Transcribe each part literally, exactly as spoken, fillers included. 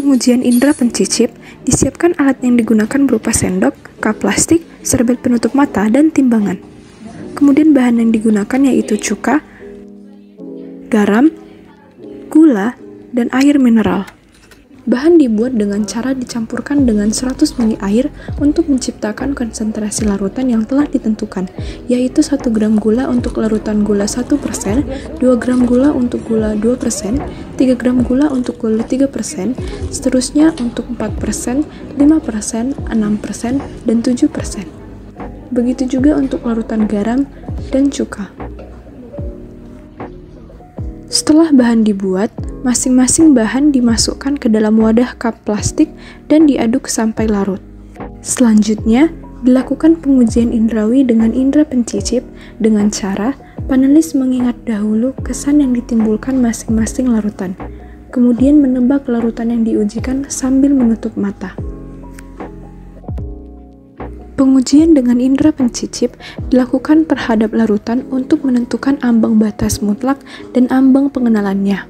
pengujian indera pencicip, disiapkan alat yang digunakan berupa sendok, kap plastik, serbet penutup mata, dan timbangan. Kemudian bahan yang digunakan yaitu cuka, garam, gula, dan air mineral. Bahan dibuat dengan cara dicampurkan dengan seratus mililiter air untuk menciptakan konsentrasi larutan yang telah ditentukan, yaitu satu gram gula untuk larutan gula satu persen, dua gram gula untuk gula dua persen, tiga gram gula untuk gula tiga persen, seterusnya untuk empat persen, lima persen, enam persen, dan tujuh persen. Begitu juga untuk larutan garam dan cuka. Setelah bahan dibuat, masing-masing bahan dimasukkan ke dalam wadah kap plastik dan diaduk sampai larut. Selanjutnya, dilakukan pengujian indrawi dengan indera pencicip dengan cara panelis mengingat dahulu kesan yang ditimbulkan masing-masing larutan, kemudian menebak larutan yang diujikan sambil menutup mata. Pengujian dengan indera pencicip dilakukan terhadap larutan untuk menentukan ambang batas mutlak dan ambang pengenalannya.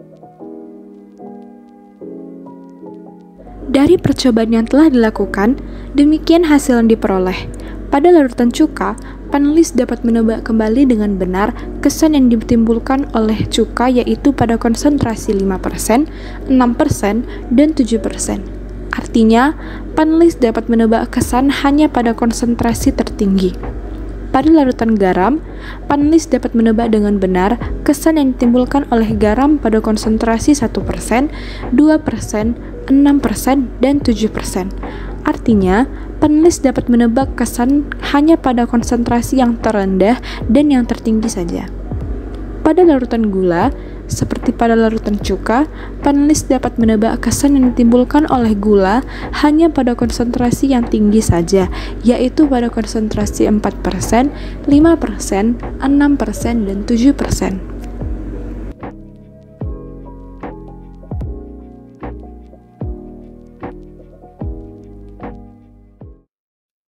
Dari percobaan yang telah dilakukan, demikian hasil yang diperoleh. Pada larutan cuka, panelis dapat menebak kembali dengan benar kesan yang ditimbulkan oleh cuka yaitu pada konsentrasi lima persen, enam persen, dan tujuh persen. Artinya, panelis dapat menebak kesan hanya pada konsentrasi tertinggi. Pada larutan garam, panelis dapat menebak dengan benar kesan yang ditimbulkan oleh garam pada konsentrasi satu persen, dua persen, enam persen, dan tujuh persen. Artinya, panelis dapat menebak kesan hanya pada konsentrasi yang terendah dan yang tertinggi saja. Pada larutan gula, seperti pada larutan cuka, panelis dapat menebak kesan yang ditimbulkan oleh gula hanya pada konsentrasi yang tinggi saja, yaitu pada konsentrasi empat persen, lima persen, enam persen, dan tujuh persen.